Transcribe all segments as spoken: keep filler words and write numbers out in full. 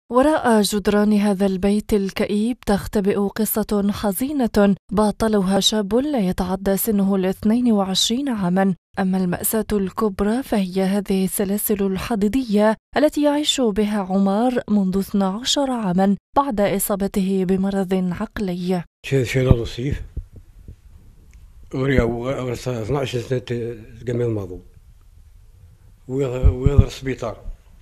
وراء جدران هذا البيت الكئيب تختبئ قصة حزينة باطلها شاب لا يتعدى سنه الاثنين وعشرين عاما. أما المأساة الكبرى فهي هذه السلاسل الحديدية التي يعيش بها عمر منذ اثني عشر عاما بعد إصابته بمرض عقلي. شيء نصيف وريا اثني عشر سنة جميع الماضي ويضر السبيطار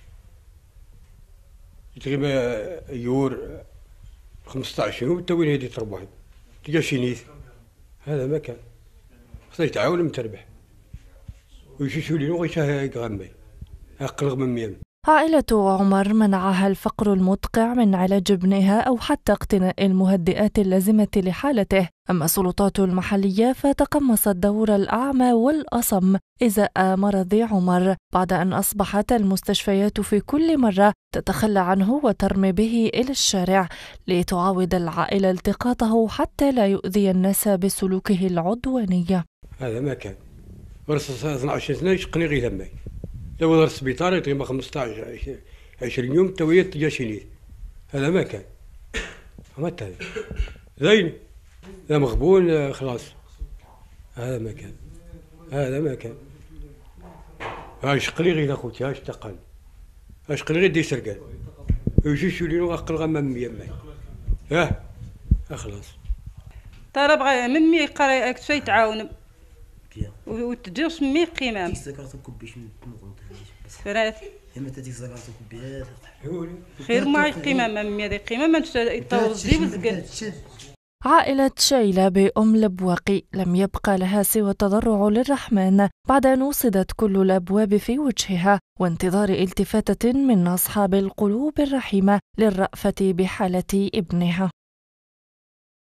تقريبا يور خمسطاش يوم توين هادي تربحي تلقى شي نيت هذا ما كان خصها يتعاون من تربح ويشوشو لي وغيشاه يغمي أقلق من ميم. عائلة عمر منعها الفقر المدقع من علاج ابنها أو حتى اقتناء المهدئات اللازمة لحالته. أما السلطات المحلية فتقمصت دور الأعمى والأصم إزاء مرض عمر بعد أن أصبحت المستشفيات في كل مرة تتخلى عنه وترمي به إلى الشارع لتعاود العائلة التقاطه حتى لا يؤذي الناس بسلوكه العدواني. هذا ما كان ورث اثني عشر سنة يشقني غير ذمي لو دار السبيطار يتغيب خمسطاش عشرين يوم تويت جاشيني هذا ما كان ما تاني زين لا مغبون خلاص هذا ما كان هذا ما كان هاش قلي غير اخوتي هاش تقل هاش قلي غير دي سرقان ويجيشو لي نقل غمام يمي ها خلاص طلب من مي قرا شي تعاون وتجوش مي قيمام فرات خير ما قيمام مي قيمام توزي وزقل. عائلة شيلة بأم لبواقي لم يبقى لها سوى التضرع للرحمن بعد أن وصدت كل الأبواب في وجهها وانتظار التفاتة من أصحاب القلوب الرحيمة للرأفة بحالة ابنها.